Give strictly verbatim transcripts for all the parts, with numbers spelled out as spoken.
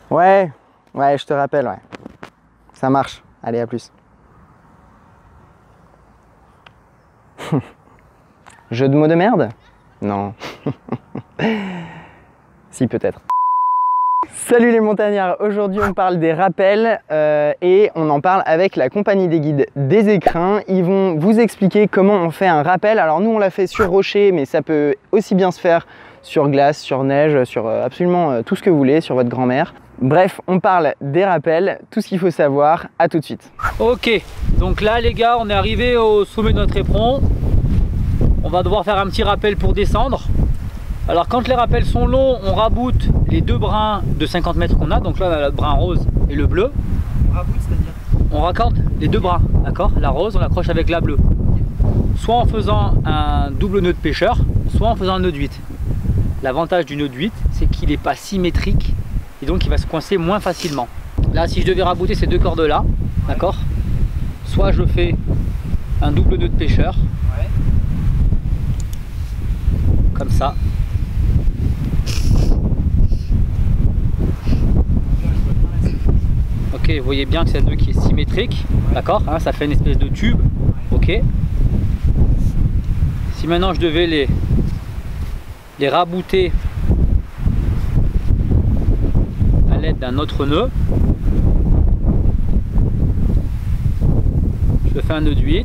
Ouais, ouais, je te rappelle, ouais. Ça marche. Allez, à plus. Jeu de mots de merde? Non. Si, peut-être. Salut les montagnards, aujourd'hui on parle des rappels euh, et on en parle avec la compagnie des guides des Écrins. Ils vont vous expliquer comment on fait un rappel. Alors nous on l'a fait sur rocher, mais ça peut aussi bien se faire sur glace, sur neige, sur absolument euh, tout ce que vous voulez, sur votre grand-mère. Bref, on parle des rappels, tout ce qu'il faut savoir. À tout de suite. Ok, donc là les gars, on est arrivé au sommet de notre éperon. On va devoir faire un petit rappel pour descendre. Alors quand les rappels sont longs, on raboute les deux brins de cinquante mètres qu'on a. Donc là on a le brin rose et le bleu. On raboute, c'est-à-dire? On raccorde les deux brins, d'accord? La rose on l'accroche avec la bleue. Soit en faisant un double nœud de pêcheur, soit en faisant un nœud de huit. L'avantage du nœud de huit, c'est qu'il n'est pas symétrique et donc il va se coincer moins facilement. Là si je devais rabouter ces deux cordes là, ouais. D'accord? Soit je fais un double nœud de pêcheur, ouais. Comme ça. Ok, vous voyez bien que c'est un nœud qui est symétrique, ouais. D'accord, hein, ça fait une espèce de tube, ouais. Ok. Si maintenant je devais les, les rabouter à l'aide d'un autre nœud, je fais un nœud de huit.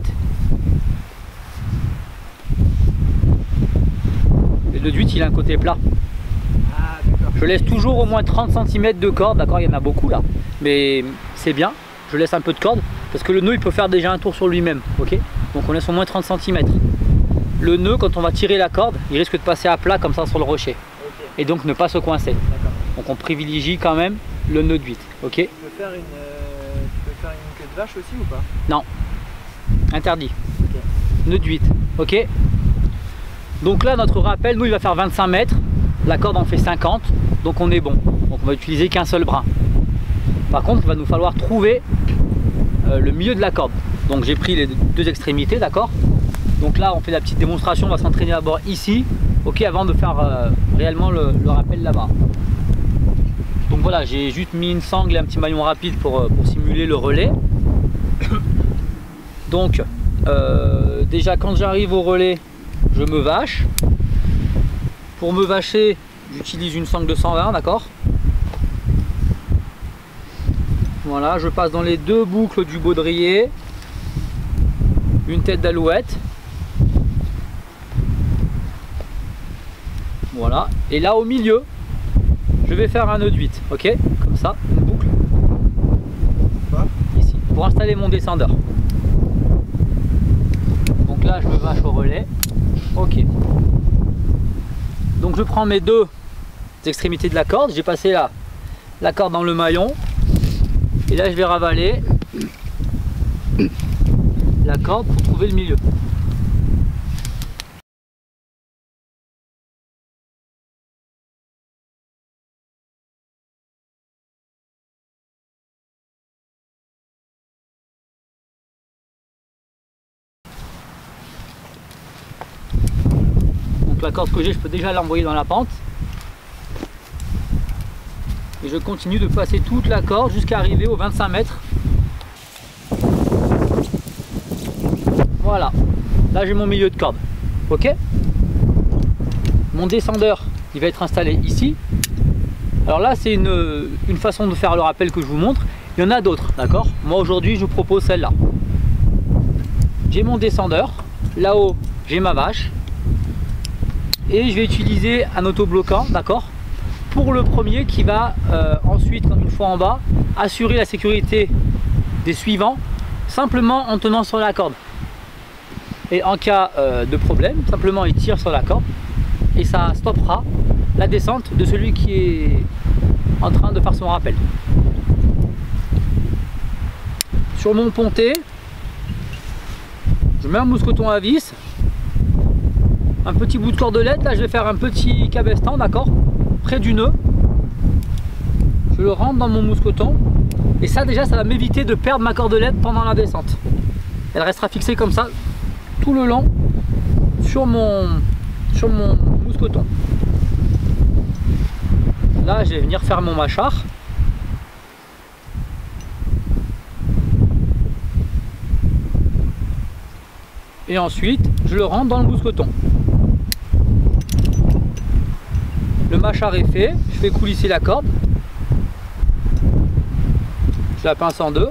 Le nœud de huit il a un côté plat. Ah, je laisse toujours au moins trente centimètres de corde, d'accord, il y en a beaucoup là, mais c'est bien, je laisse un peu de corde parce que le nœud il peut faire déjà un tour sur lui-même, ok. Donc on laisse au moins trente centimètres. Le nœud, quand on va tirer la corde, il risque de passer à plat comme ça sur le rocher, okay. Et donc ne pas se coincer. Donc on privilégie quand même le nœud de huit, ok. Tu peux faire une, euh, tu peux faire une queue de vache aussi ou pas? Non, interdit, okay. Nœud de huit, ok. Donc là notre rappel, nous il va faire vingt-cinq mètres, la corde en fait cinquante, donc on est bon. Donc on va utiliser qu'un seul brin. Par contre il va nous falloir trouver euh, le milieu de la corde. Donc j'ai pris les deux extrémités, d'accord. Donc là on fait la petite démonstration, on va s'entraîner d'abord ici, ok, avant de faire euh, réellement le, le rappel là-bas. Donc voilà, j'ai juste mis une sangle et un petit maillon rapide pour, pour simuler le relais. Donc euh, déjà quand j'arrive au relais, je me vache. Pour me vacher, j'utilise une sangle de cent vingt, d'accord. Voilà, je passe dans les deux boucles du baudrier, une tête d'alouette. Voilà, et là au milieu, je vais faire un nœud de huit, ok, comme ça, une boucle. Ici, pour installer mon descendeur. Donc là, je me vache au relais. Ok. Donc je prends mes deux extrémités de la corde, j'ai passé la, la corde dans le maillon et là je vais ravaler la corde pour trouver le milieu. La corde que j'ai, je peux déjà l'envoyer dans la pente et je continue de passer toute la corde jusqu'à arriver aux vingt-cinq mètres. Voilà, là j'ai mon milieu de corde, ok. Mon descendeur il va être installé ici. Alors là c'est une, une façon de faire le rappel que je vous montre, il y en a d'autres, d'accord. Moi aujourd'hui je vous propose celle-là. J'ai mon descendeur, là-haut j'ai ma vache et je vais utiliser un autobloquant, d'accord, pour le premier qui va euh, ensuite, une fois en bas, assurer la sécurité des suivants simplement en tenant sur la corde. Et en cas euh, de problème, simplement il tire sur la corde et ça stoppera la descente de celui qui est en train de faire son rappel. Sur mon pontet, je mets un mousqueton à vis, un petit bout de cordelette, là je vais faire un petit cabestan, d'accord, près du nœud. Je le rentre dans mon mousqueton et ça déjà ça va m'éviter de perdre ma cordelette pendant la descente. Elle restera fixée comme ça tout le long sur mon, sur mon mousqueton. Là je vais venir faire mon mâchard et ensuite je le rentre dans le mousqueton. Le mâchar est fait, je fais coulisser la corde, je la pince en deux.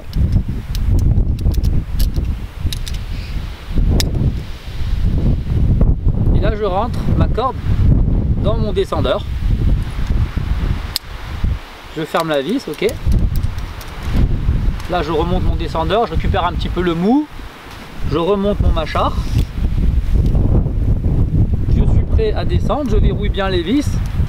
Et là je rentre ma corde dans mon descendeur. Je ferme la vis, ok. Là je remonte mon descendeur, je récupère un petit peu le mou, je remonte mon mâchar. Je suis prêt à descendre, je verrouille bien les vis.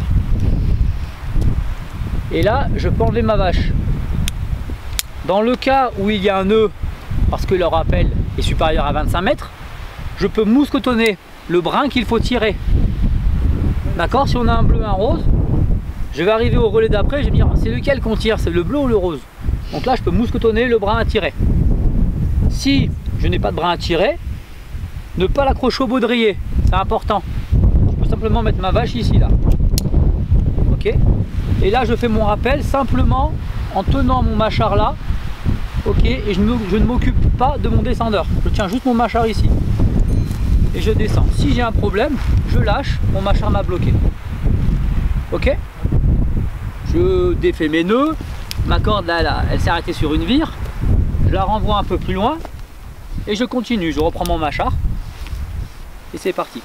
Et là je peux enlever ma vache. Dans le cas où il y a un nœud, parce que le rappel est supérieur à vingt-cinq mètres, je peux mousquetonner le brin qu'il faut tirer. D'accord? Si on a un bleu, un rose, je vais arriver au relais d'après, je vais me dire c'est lequel qu'on tire, c'est le bleu ou le rose. Donc là je peux mousquetonner le brin à tirer. Si je n'ai pas de brin à tirer, ne pas l'accrocher au baudrier, c'est important. Je peux simplement mettre ma vache ici là. Ok. Et là je fais mon rappel simplement en tenant mon mâchar là. Ok. Et je, me, je ne m'occupe pas de mon descendeur. Je tiens juste mon mâchar ici. Et je descends. Si j'ai un problème, je lâche, mon mâchar m'a bloqué. Ok. Je défais mes nœuds, ma corde là, là elle s'est arrêtée sur une vire, je la renvoie un peu plus loin et je continue, je reprends mon mâchar et c'est parti.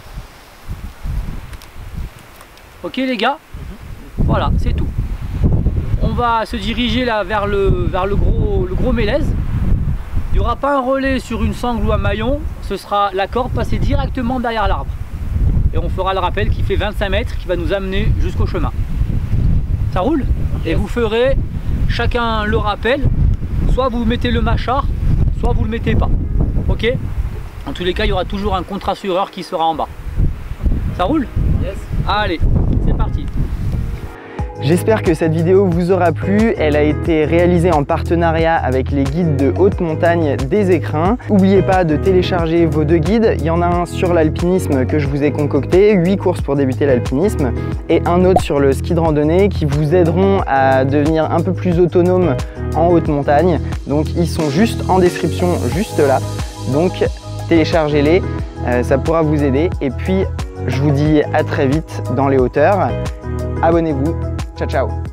Ok les gars, mm-hmm. Voilà, c'est tout. On va se diriger là vers le, vers le gros, le gros mélèze. Il n'y aura pas un relais sur une sangle ou un maillon, ce sera la corde passée directement derrière l'arbre. Et on fera le rappel qui fait vingt-cinq mètres qui va nous amener jusqu'au chemin. Ça roule? Et vous ferez chacun le rappel, soit vous mettez le mâchar, soit vous le mettez pas. Ok? En tous les cas, il y aura toujours un contre-assureur qui sera en bas. Ça roule? Yes. Allez, c'est parti. J'espère que cette vidéo vous aura plu. Elle a été réalisée en partenariat avec les guides de haute montagne des Écrins. N'oubliez pas de télécharger vos deux guides. Il y en a un sur l'alpinisme que je vous ai concocté, huit courses pour débuter l'alpinisme, et un autre sur le ski de randonnée qui vous aideront à devenir un peu plus autonome en haute montagne. Donc ils sont juste en description, juste là. Donc téléchargez-les, euh, ça pourra vous aider. Et puis je vous dis à très vite dans les hauteurs. Abonnez-vous. Ciao, ciao.